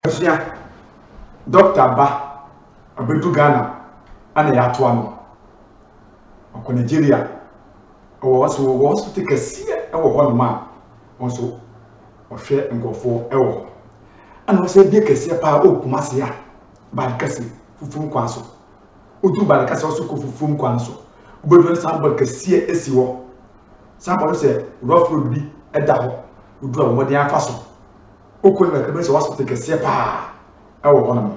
Doctor Ba abedu Ghana ana ya to ano ko Nigeria o so hospital kase e wo ho no ma onso o hwe ngofo e wo ana o se bi kase pa o kuma se ya ba kase fufum kwanso o du ba kase o so ko fufum kwanso obedu sample kase esi wo sample se rough road bi e da ho o du a mo de afa so o ko na ka se hospital kase pa e wo ho no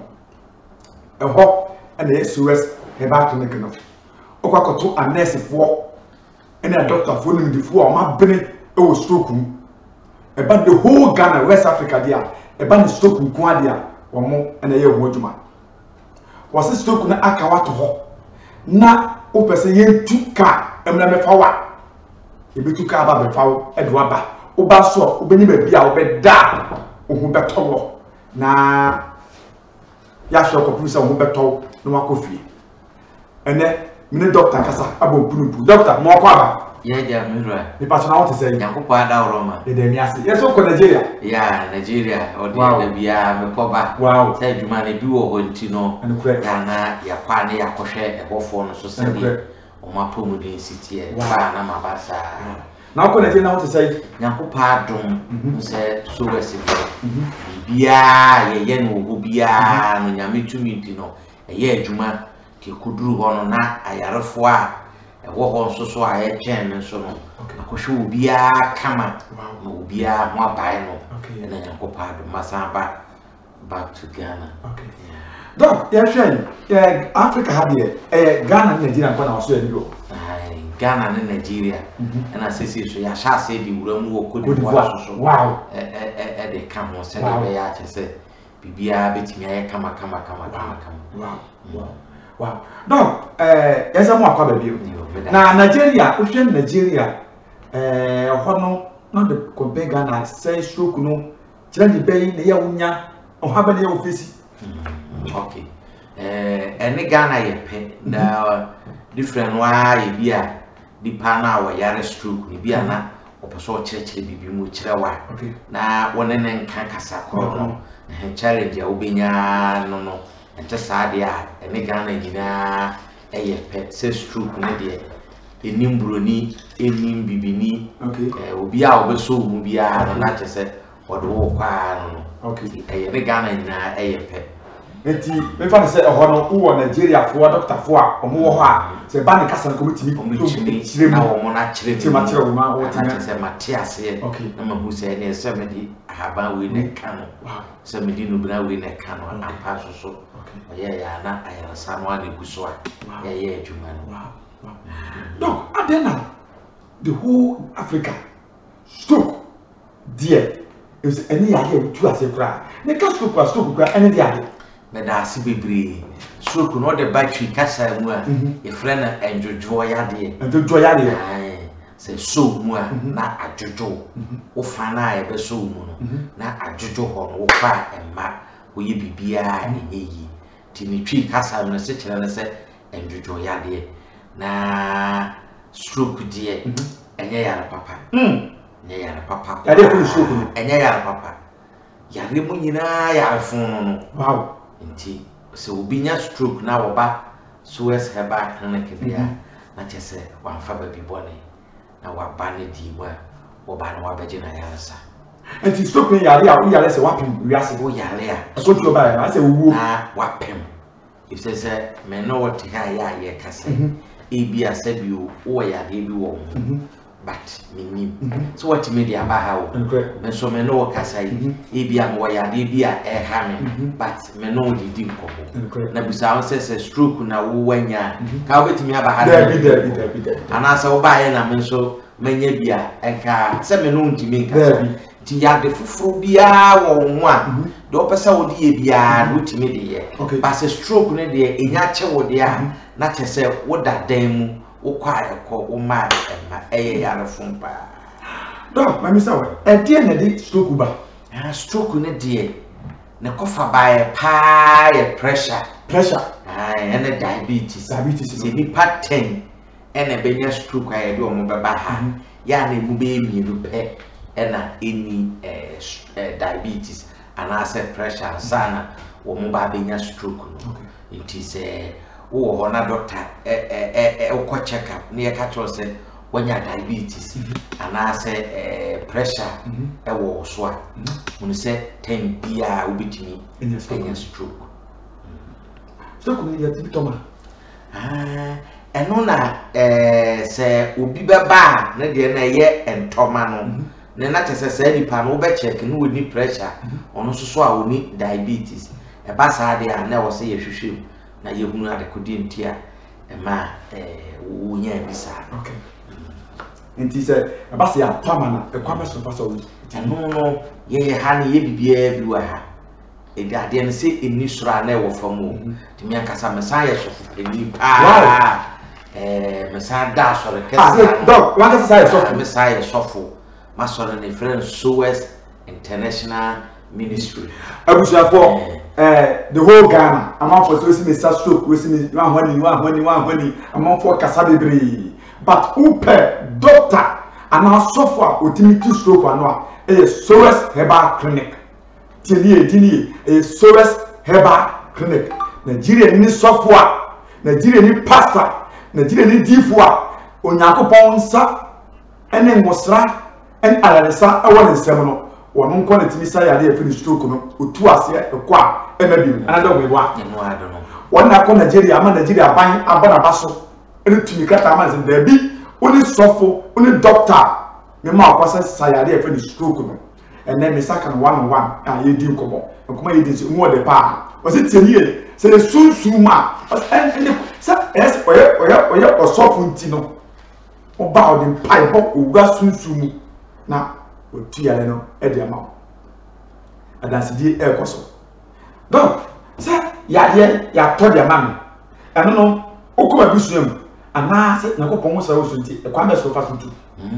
eho and the Sowers Herbal Center One. Okwakoto a nurse for and a doctor for them the four ma bene e wo stroke about the whole Ghana West Africa there about the stroke nko dia omo and ye ho adwuma was stroke na aka wato ho na o pese ye tuka emna mefa wa e be tuka ba mefa wo e do aba o ba so obeni ba bia o be da o hu betowo na ya sho ko pulisa o beto no makofie ene mine doctor kasa abo punupu doctor mo kwa ba ye ja mirwa ni pa na what say yakopo ada oroma de mi ase yeso ko Nigeria ya Nigeria o de bia me ko ba wow say djuma ne bi wo ho ntino ya na ya kwa ne ya kohwe ebofo no so se bi o mapomu din city e ba na mabasa na ko Nigeria na what say yakopo adom se so wesi bia ye no ho bia no nyame tumi ntino eye adwuma ke kuduru ho no na ayarefo a ewo ho nso so a ye twen nso no akohwe obia kama na obia ho abae no na yakopo adom masamba back to Ghana. Okay. Doc, yeah, sure. Yeah, Africa have here. Ghana and Nigeria kwa na waso ya ndio. Ghana and Nigeria. And I say so ya sha say di wura mu wo kodi so. Wow. De ka ho se be ya che se bibia betimi aye kama. Wow. Doc, yesa mo akwa ba bi. Na Nigeria, o hwe Nigeria ho no de compare Ghana say stroke no kire di be na ya wunya o ha ba na ya ofisi. Okay. Any Ghana ye pe na different wa ye bia di pana wa yare stroke ni bia na oposo chire bibi mu chire wa na wona ne nka kasa kro no challenge a obenya no ente saade a any Ghana nyina ye pe se stroke ne de enimbroni enim bibini obi a obeso mu bia no na chese wodo wo kwa no any Ghana nyina ye pe enti me fa se ho no wo Nigeria fo doctor fo a omo wo ho a se ba ne kasa ko mitimi chire na wo mo na chire ti ma chire wo ma wo ti na se matias ye na ma hu se ne se me di ahaba we ne kanu se me di no bra we ne kanu ampa so ye ya na ayara sanwa ne guso a ye adwuma no donc adena the whole Africa stroke there is any area we tu ase kra ne ka stroke kra any there me da asi bebre stroke no de battery kasa mu a e friend enjojo ya de se so mu a na ajojo wo fa na e be so mu no na ajojo ho no wo fa emma wo ye bibia enyeyi ti ni twi kasa no se kire na se enjojo ya de na stroke de enye ya papa enye ya papa ya de ko stroke no enye ya papa ya re mu nyina ya fun no wow nti se obi nya stroke na wo ba Sowers Herbal Center dia na chese wa fa ba bi bone na wa ba ne di wo ba na wa ba je na yarasa nti stroke ni yare a wo yare se wa pem wiase wo yare a so ti o ba na se wo na wa pem if say me no what ha ya ye kase e bi asabi wo yare bi wo but me so what media ba ha wo me so me no kasa yi e bi am wo yare bi a e ha me but me no didi nkomo na bisa wo say stroke na wo wanya ka wo betimi aba ha da ana sa wo ba ye na me so menya bia enka se me no ntimi nka ti ya de fufuru bia wo ho a de opesa wo de bia no timi de ye ba se stroke ne de enya che wo de a na che se wo da dan mu wo kwa ekọ wo ma emma eye yare fun pa do ma mi sawo e die na di stroke ba stroke ne de ne kofa ba e pa e pressure and diabetes se ni part 10 ene benya stroke aye de o mo beba ha ya na mu be mi lu pe ena any diabetes and I said pressure sana wo mo ba benya stroke no it is wo ho na doctor ko check up na ye ka cho say wanya diabetes and I say pressure wo so a mun say 10 bia obitimi enya stroke stroke ni ya tibitoma eno na say obi beba na de na ye entoma no na chese say nipa no be check no we pressure ono so a oni diabetes e ba sa de a na wo say ye hwehwem na ye hunu ade kodi ntia e ma wo nya bisa okay nti say e ba say atoma na e kwa be so paso wo eno no ye ha ni ye bibia bi wa ha e de ade no say eni sura na e wo fam ti mi akasa mesa ye so eni mesa da so re kesa doc wa ka say so mesa ye sofo masoro ne friend Sowers International Ministry abusuafo the whole Ghana amount for so see mesa stroke we see one amount for kasa bebre but upe doctor and now suffer ultimate stroke ano a Sowers Herbal Clinic tini a Sowers Herbal Clinic Nigeria ni software Nigeria ni pastor Nigeria ni difua Onyankopon nsa ene ngosra en alaresa awon nsem no wono nko na timi sa yare afiri stroke no otu ase ekwa emabi another way wa no I don't know wona ko Nigeria ama Nigeria ban abana baso ene tumi kata ama zin dabi oni sofo oni doctor me ma akwasa sa yare afiri stroke no ene me saka no 101 a ye di nkomo nkoma ye di se mu de pa o se tiye se le sunsuma ene sa es oye osofo ntino oba o de pai bo oga sunsumu na otu yale no e de ama adanse di ekoso donc sa yade ya to de ama me eno no okoma bisuam ana se nakopon wo sa wo sunti e kwa me so fa suntu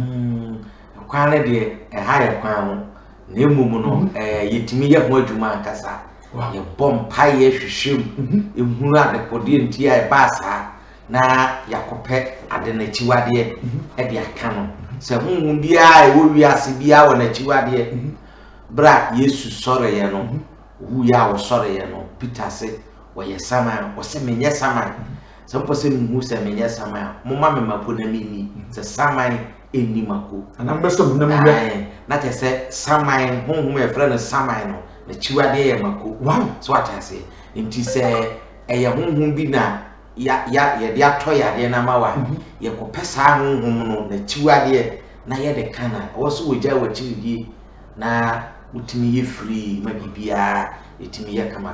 kwa le de ha ye kwa ho na emumu no yetimi ye ho adwuma akasa ye bom pai ye hwehwem ehuru adekode nti ya ba sa na yakope ade na chiwade e de aka no se hunhun bia e wo wiase bia wo na chiwade bra Yesu sore ye no wu ya wo sore ye no Peter se wo ye sama wo se menye sama se mpo se mu se menye sama mo ma me mako na mimi se sama eni mako ana mbeso na mwe na te se sama hunhun e frɛ no sama no na chiwade ye mako wow so ata se nti se eye hunhun bi na ya de ato ya de na mawa ye ko pesa honhom no na chiwade na ye de kana wo so woja wo chiwide na utimi ye free ma bibia etimi ye kama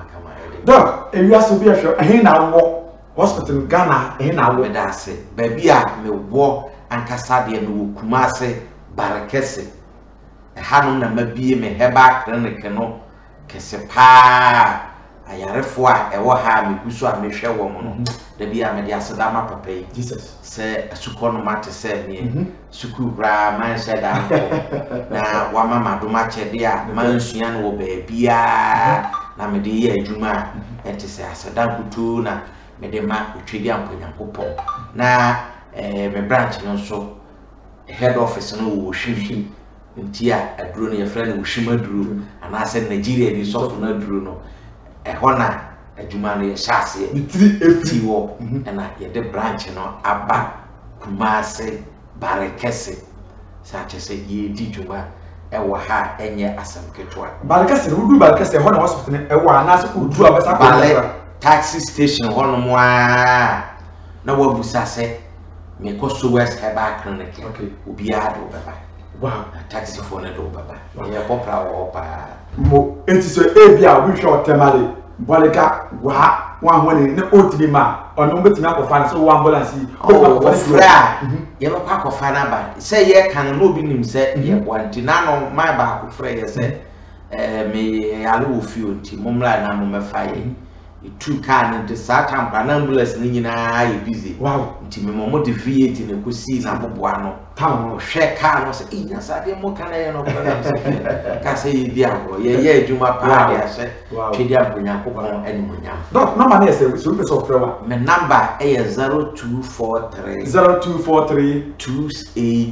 doc ewiaso bi ahwe ahe na wo hospital Ghana ahe na wo da se ba bia me wo ankasa de no Kumase Barakese hanom na mabie me Herbal Clinic no kese pa ayarefo a ewo ha meguso a mehwe wo mo no da bia me de aseda ma papa yi Jesus se asuko no mate se me suku bra man se da na wa mama do ma chede a man sua no wo ba bia na me de ye adwuma enti se aseda kutu na me de ma otwedi amponyankopon na me branch no so head office no wo hwehwe nti a aduro no ye frɛ no wo hwimaduro ana se Nigeria ni soft na aduro no ehona adwuma no ye hyase eti wo na ye de branch no aba Kumase Barakese sa chese ye di dwuma ewo ha enye asamketwa Barakese wudu Barakese ho na hospital ewo ana se wudu abesa ko taxi station ho no mo a na wabusa se me ko Sowers Herbal Clinic okay obi a do baba wow taxi for na do baba ye popra wo pa mo enti so e bia obi hwe otemale bolika wa ho ne otimi ma ono betimi akofa na so wo ambulance o fra ye ba akofa na ba se ye kan no obi nim se ye wanti na no ma ba akofra ye se me ale wo fi onti momla na mo mefa ye itu kan de satam kan ambulance ni nyina ye busy wow nti me mo de V8 na ko si na boboa no town hwe car no say inya sade mo kana ye no program say ka say ye di agro ye adwuma pa dia say twedi akonya kokon animonyam doc number na say so person ofre wa me number e 0243 0243 28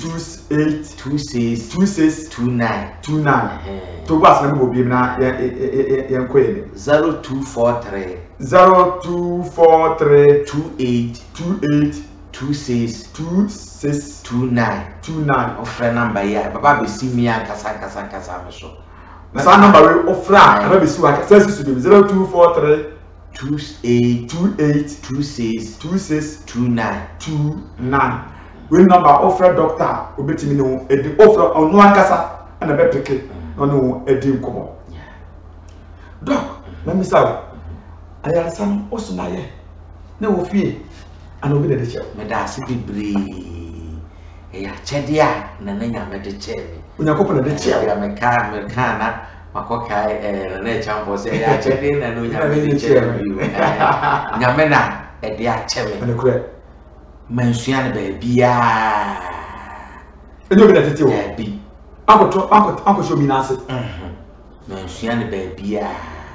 29 to was na mo bi na ye nkoye 0243 28 2629 offer number ya baba be see me kasa me so na sa number we offer na be see wa kasa su 0243 28 2629 we number offer doctor obetimi no edi offer onu akasa na be peke no edi nkomo doc let me say ayarsan osunaye na wo fie ana obi de che me da se bibre ya chede a na nyame de che me onyakopo na de che ya me ka na makoka na champo se ya chede na no nyame de che me nyame na e de a che me na kure mansua na ba bia enyo bi na tete o bi anko show mi na ase mansua na ba bia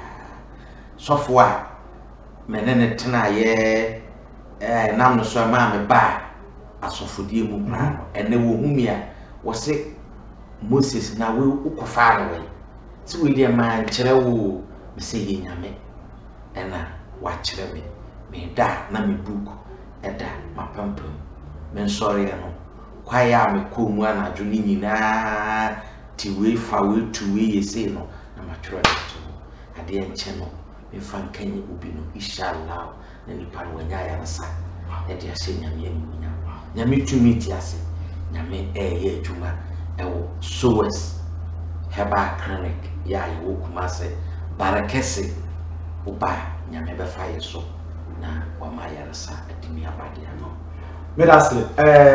sofwa menene tena ye nam no so ma me ba asofodie mu pra ene wo humia wo se Moses na we ukofa no we ti we dia man kire wo me se ye nyame ena wa kire me da na me book eda mapampam men sorry no kwaya me ko mu anadwo ni nyina ti we fa we tu we ye se no na ma kire to ade enche no fan kanyi obi no inshallah na nipa no nya ya rasa e de ase nyame nyame tumi ti ase nyame ye adwuma e wo Sowers Herbal Clinic ya ye wo kuma se barakese oba nyame be fa ye so na wa ma ya rasa adimi abade no me da se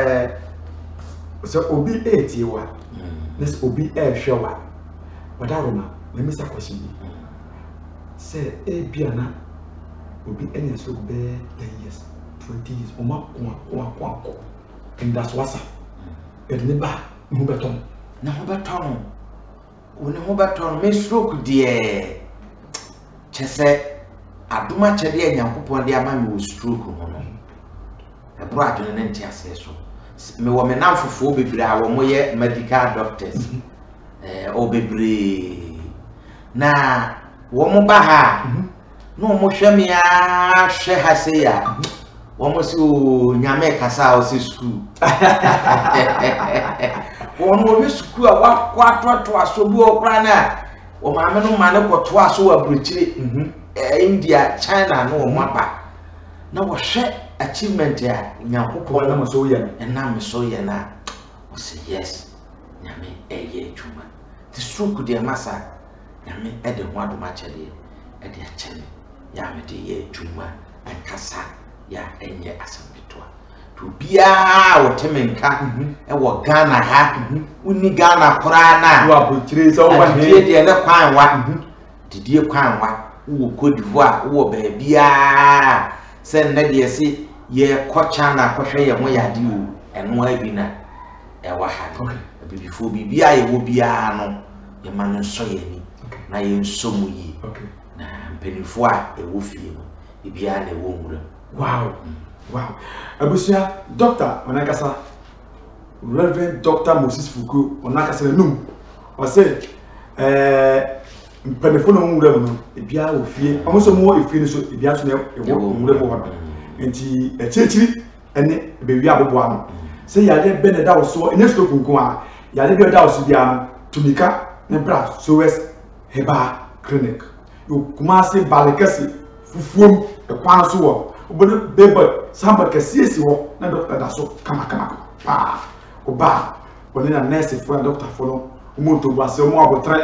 so obi eti wa this obi hwe wa wadaroma me misa question say ebiana obi enya so be 10 years 20 years o ma kwa and that's what's it never no beton na ho beton woni ho beton me stroke de chese aduma chede enyankopon de ama me stroke ho no e bro adwene ne ntia se so me wo me namfofo bebre a wo moye medical doctors o bebre na wo mo ba ha no mo hweme ya hwe ha se ya wo mo si o nyame kasa o si school wo no be school a wa to asobu okra na wo ma me no ma ne ko to aso wa bruchire India China no mo ba na wo hwe achievement ya nyankopon na mo so ye na me so ye na o say yes nyame eye adwuma the stroke de masa nyame ede ho adoma chede ede achene ya me de ye adwuma ankasa ya enye asambetwa to bia wo temenka e wo Ghana ha uni Ghana kora na wo abotire so wo he de ne kwan wa didie kwan wa wo Cote d'Ivoire wo ba bia se nne de se ye kocha na kohwe ye mo yade o eno abi na e wa ha bibifo bibia ye wo bia no ye ma no so ye ni na ye nso mu yi na mpenifo a e wo fie no bibia na e wo nwura wow abusia doctor onakasa Reverend Dr. Moses Fuku onakasa num o say mpenifo no nwura no bibia wo fie omo mo efie no so bibia so na e wo nwura mo ho enti echechiri ene bewi abobo ano say yade be da wo so ene stroke nko a yade be da wo so bia tumika ne bra Sowers Herbal Clinic yo kuma se balekasi fufuom e kwan so wo obodo bebe samba kasiesi wo na doctor da so kama pa oba oni na nurse fo doctor fo no umuntu bo ase mo abotre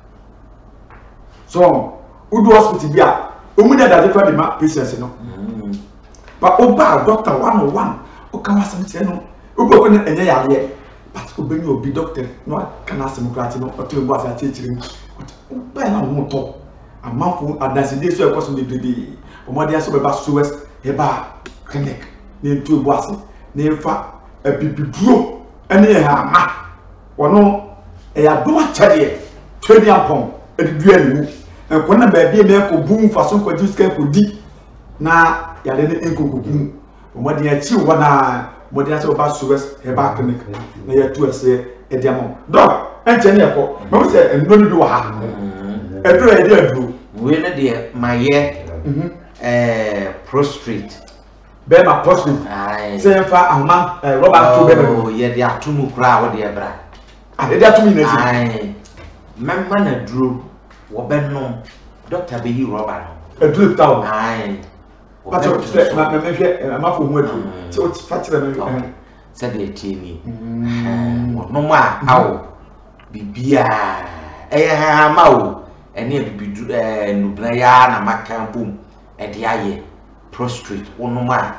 so udu hospital bia omu da da fa de ma patients no but oba doctor 101 o ka wasam tie no obo ko na enye yare but obeni obi doctor no kana semokrati no o to bo ase achichiri oba na mo to amafo adanse dey so e koso de brede omode aso be ba Sowers Herbal Clinic ne ntu bu ase ne fa abibiburo ene ha ma wono ya doma chade 20 ampon edudua ni enko na ba bia me ko bum fa so ko diska ko di na ya de ne enkokokum omodi ya chi wo na modi ase oba Sowers Herbal Clinic na ya tu ase ediamo do enche ne ko mo se endo ni bi wo ha edu e de aduru we na de maye prostrate be ma prostrate se fa ahoma rubber to be oh ye de atumu kra wo de bra de atumi na si ai memma na duro wo be no doctor be yi rubber no aduru tawo ai but ma me hwe ma fo hu aduru se o fa kire me se de tieni no ma awo bibia ha ma o ene bibidu nubra ya na maka bom e de aye prostrate wono ma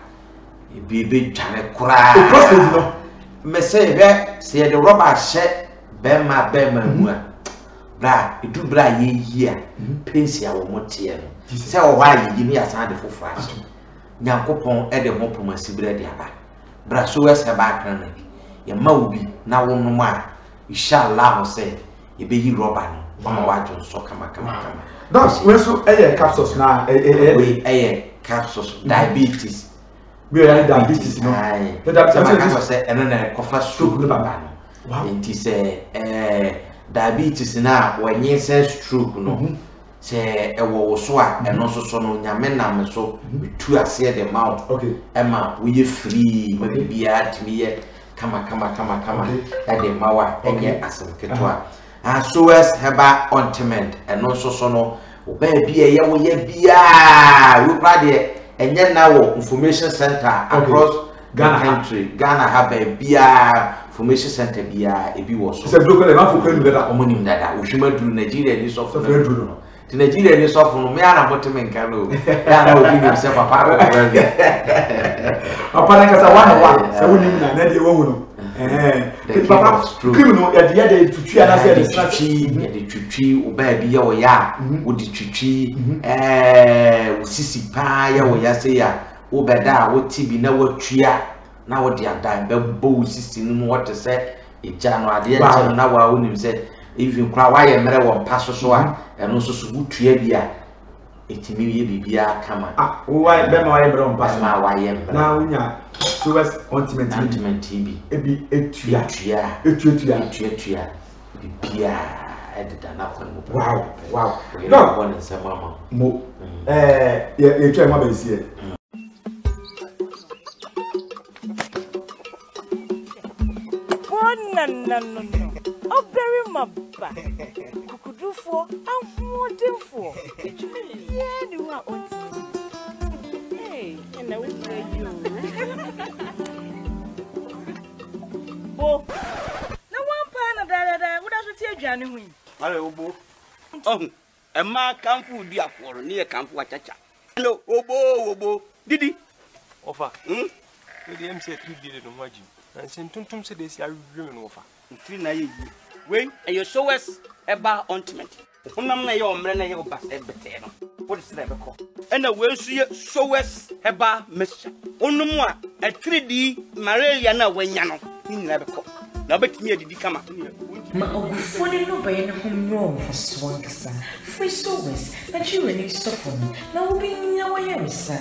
be twane kura prostrate no me say be se de rubber she be ma mu bra edu bra ye yi a pensi a wo motie no se o wa yi ni asan de fofo aso nyankopon e de ho pomasi bra de aba bra Sowers Herbal Clinic ye ma obi na wono ma inshallah say e be yi rubber no ma wa jo so kama that's when so capsules na capsules diabetes we are diabetes no diabetes say eno na kofa stroke no baba no wow enti say diabetes na wanye say stroke no say ewo so a eno so no nyame nam so tu ase de mouth okay ema we free ma bibia timi ye kama e de mawa enye asemketwa Sowers Herbal Ointment eno so no oba bia ye wo ye bia we pra de enye na wo information center across Ghana country Ghana have bia information center bia ebi wo so se block le ma fo kwenu da omonim dada ohwima duru Nigeria ni so fo no ti Nigeria ni so fo no me ana boteme nka no ya na obi ni se papa ko papa na kasa one se wonim na de wo hu no papa criminal ya de twitwi ana se de twitwi ya de twitwi oba bia wo ya wo de twitwi wo sisi pa ya wo ya se ya wo beda wo tibi na wo twia na wo de adan be bo sisi no wo te se eja no ade ya na wa wonim se even kra wa ye mere wo paso so a eno so so butua bia etimi ye bibia kama wo be ma wa ye mere wo paso ma wa ye mere na wonya Sowers Ointment TB ebi etua bibia edida na kwa mo wow no one say mama mo ye twa ma ba sie no o very mabba kukudufo ahudefo ye ni wa onti hey na we you bo na wampa na dada wo da so tie adwane hu ale obo emma kamfu di akoro ni e kamfu achacha hello obo didi ofa we dey MC 3 didi no maji and sen tuntum se dey si awwe no ofa 3 na ye we e Sowers Herbal Ointment honam na ye omre na ye oba se bete no what is that beko ena we nsu ye Sowers Herbal Mixture onum a 3D malaria na wanya no ni na beko na betimi adidi kama ma ogufone no baye na homro for swanksa free Sowers that you really stop on na obi nya wa yerisa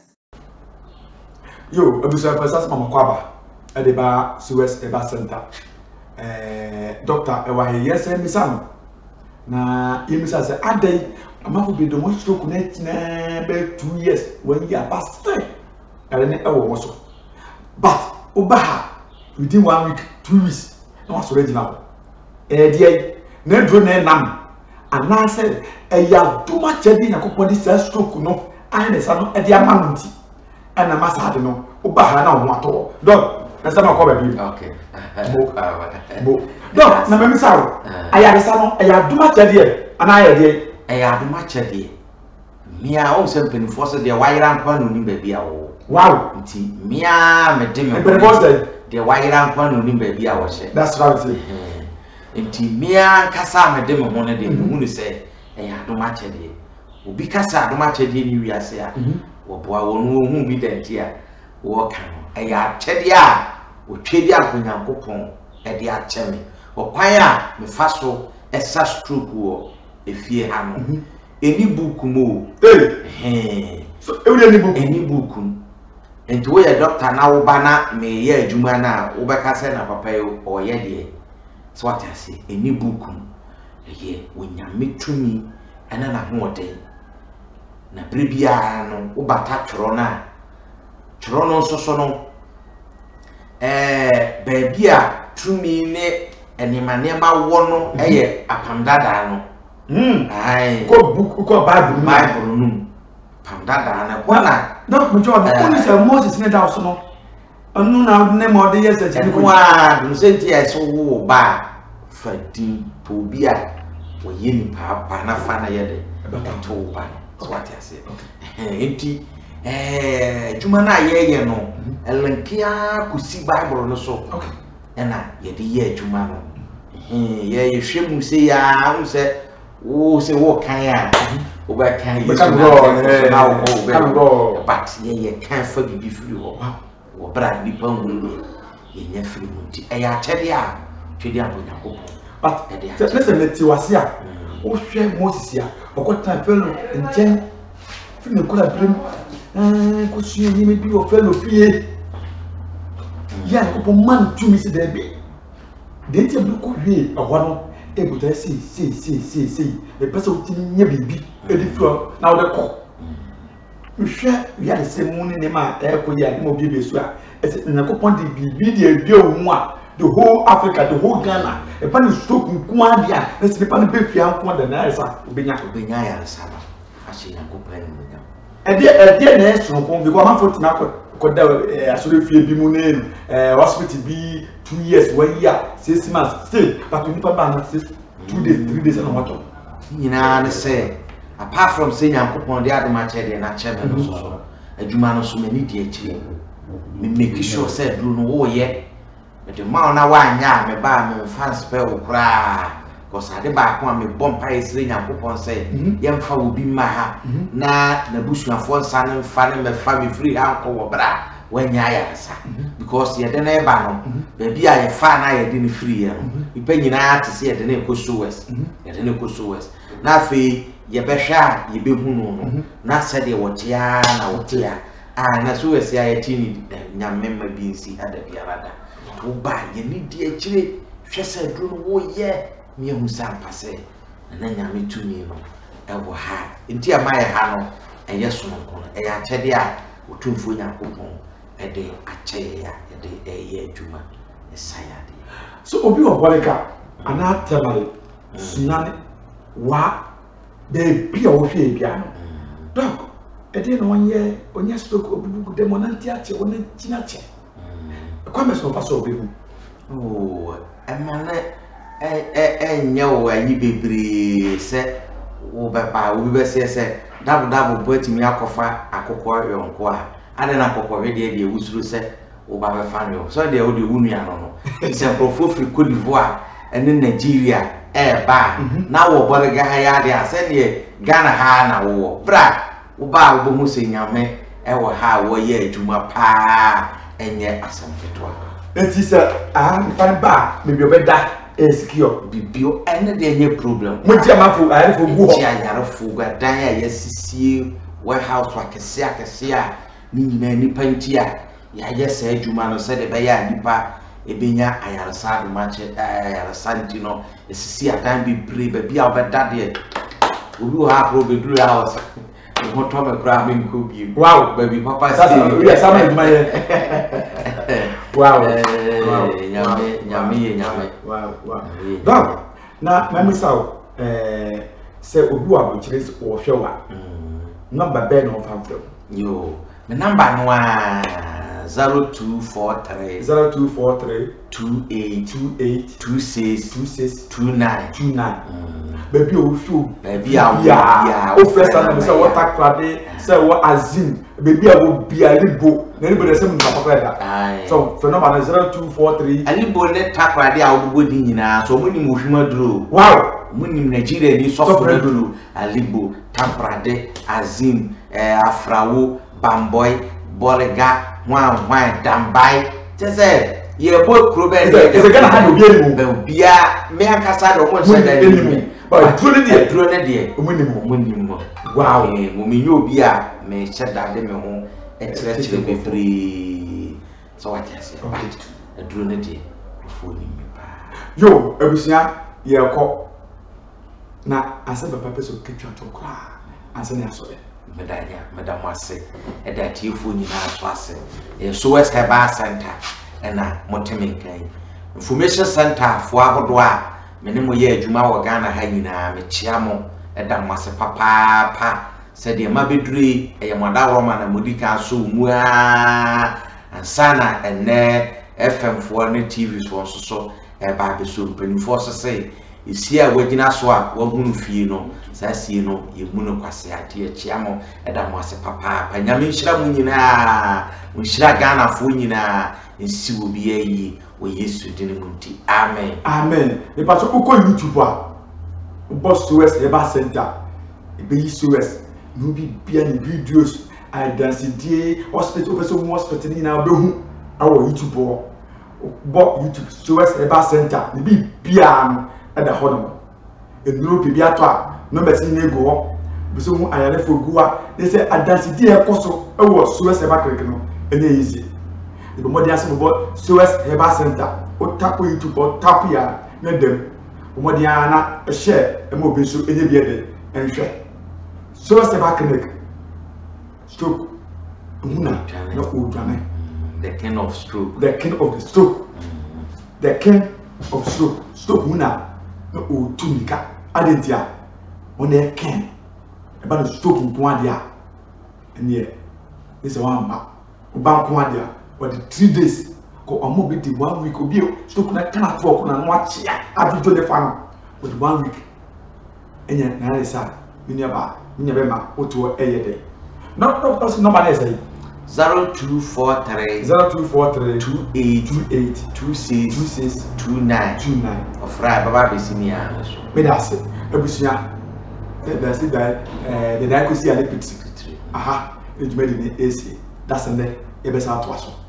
yo abusa pasas mama kwaba e de ba Sowers Herbal Center doctor ewa he yes misano na yemisa se adai amafo be do mo stroke na tina be 2 years 1 year past ele ne ewo mo so but obaha within 1 week 2 weeks na was already now die na dro na nam anase eya duma chedi na kokodi sa stroke no ane sa no e dia manunti ana masade no obaha na ho ato dog na sama ko ba bi okay bo dog na me misaro aya sa no eya duma chedi ana ya die eya duma chedi mia o se penfo se de wayra nkwa no ni ba bia wo wow nti mia me de me penfo se de wayra nkwa no ni ba bia wo she that's right nti mia kasa me de me ho ne de mu ni se eya duma chedi obi kasa duma chedi ni wiase a wo boa wo no hu bi danti a wo kan eya chede a wo twedi akonyankopon e de acheme wo kwan a me fa so esa stroke wo efie ha no eni buku mo so every eni buku enti wo ye doctor na wo ba na me ye adwuma na wo be ka se na papa yo o ye de so what I say eni buku ye wo nyametumi ana na ho oden na brebia no wo bata tworo na tworo no so no baby a tumi ne enema wo no eye apamdada no ai ko book ko bible no pamdada na kwana no me job only say Moses ne da so no anu na ne mo de yes ati ko wa do senti ai so wo ba fadi po bi a wo ye ni pa na fa na ye de to ba so what I say enti juma na ye no elenkia kusi bible no so ena ye de ye juma no ye hwemu se ya wo se wo kan ya wo ba kan ye na wo but ye kan fa bibi firi wo bra ni pa ngulu ye nya firi munti e ya chede a twede abonyakopo but listen let you wase a wo hwe Moses a okota felo nchen fini kula brim ko suye ni me bi o felo fie ya ko man tumi se de bi de ti bu ko hwe ahwa no e go ta si e pesa o ti nya bibi e di flo na o de ko hwe ya de se mu ni ma e ko ya ni mo bi be so a na ko pon di bibi de bi o mu a the whole Africa, the whole Ghana, a pan is so Kuadia, let's be pan be fiam the Nasa, Benya Saba. I see a good plan. And dear nest from home, because I'm for Tinako, Koda, Asuri Bimune, hospital be 2 years, 1 year, 6 months, still, but we never ban 2 days, 3 days, and what. You know, say, apart from saying I'm upon the other match, and I chairman also, a Jumano so many dear children. Make sure said, Bruno, yet. But the man na wanya me ba me fan spell kra cause ade ba ko me bompa esre nyankopon say yemfa obi ma ha na busuafo nsa ne mfa ne me fa me free anko wo bra wanya ya sa because ye de na eba no ba bia ye fa na ye de ne free ye no ipa nyina ate se ye de na ekoso west ye de na ekoso west na fe ye behwa ye behunu no na se de wotia na wotia na so west ya ye tini nyamemma bi nsi ada biarada Uba ye ni di echire hwese duro wo ye me hu sampa se na nyame tumi no e wo ha enti amaye ha no eye sono ko e ya chede a otumfo nyakopon e de ache ya e de eye adwuma e sayade so obi wo boleka ana temale sunane wa de bia wo hwe bia no dok e de no onye onye stroke obubu de monanti ache wona chinache Comment sont passés au Pérou? Oh, nyawo ayi bebre se wo baba wo be se dabu point mi akofa akokọ yonko a ade na akokọ we de wusuru se wo baba fa no so de wo de wunu ya no se profo free Cote d'Ivoire ene Nigeria ba na wo borega ha ya de ase ne Ghana ha na wo bra wo ba wo mu se nyame wo ha wo ye adwuma pa enye asamfetwa enti se fan ba me bi obeda secure bibio ene de enye problem mo ti amafo ayarefo gu ho ti ayarefo ga dan ya yesisie warehouse wakese a ni nyina nipa nti a ya yesa adwuma no se de be ya nipa ebenya ayaresa do mache ayaresa nti no esisi adan bi bre ba bia obeda de obi ha pro be duru house mo to me kra me nko bi wow baby papa stay we are some of my wow nyame wow donc na mamisaw se obi wa bo kire wo hwe wa number be no fa fam yo me number no a 0243 28 26 baby o show baby a o first time say water clade say what azim baby a wo bia libo na libo dey say mu papa da so phenomenon 0243 alibo ne takrade a wo bodi nyina so muni mu hwima duro wow muni Nigeria ni software duro alibo takrade azim afrawo bamboy bolega wan dambai tese ye boy kuro be is gonna have obi enimu bia me ankasa do mo nse da enimu but duro ne die omunimu wow mo me obi a me cheda de me ho ekire befri so what you say duro ne die fo ni me pa yo abusia ye ko na ase papa peso ketwa to kra ase ne aso madam ase eda tiefo nyina aso ase Sowers Herbal Center na motemen kan information center fo ahodo a mene mo ye adwuma wo Ghana ha nyina me chia mo eda mo ase papa se de ma bedure eye moda roma na modika so mu a ansana ene FM fo ne TV so ba be so penifo so say isi a wagina so a wahunu fie no sasie no ye mu no kwase ade chia mo eda mo ase papa nyame nhira mu nyina nhira Ghana fo nyina nsi wo bi ayi wo Yesu din mu nti amen amen e pa so ko YouTube a boss Sowers Herbal Center e be Sowers no bi bia ni videos I dance die hospital person hospital ni na behu awo YouTube bo YouTube Sowers Herbal Center ni bi bia no ada hono enuro bi ato a no besi na ego ho beso mu ayale fogua they say dance die e koso ewo Sowers Herbal Clinic no ene easy the more dia say bo Sowers Herbal Center o tap YouTube o tap ya na dem o mo dia na share e mo bi so enye bi ede enhwe Sowers Herbal Clinic stroke huna na odwane the king of stroke the king of the stroke the king of stroke huna na otumika adentia one ken e ba no stroke nko ade a ene this one ba ba nko ade a for the 3 days ko omo be the 1 week obi stroke na kana to ko na no achia aduto de fa no for the 1 week enya na resa minya be ma oto eyede not doctors number is 0243 28 26 of right baba be senior so me da say abusia da say da the da ko si ale secretary aha ejumedi ni AC that's the e be sa to aso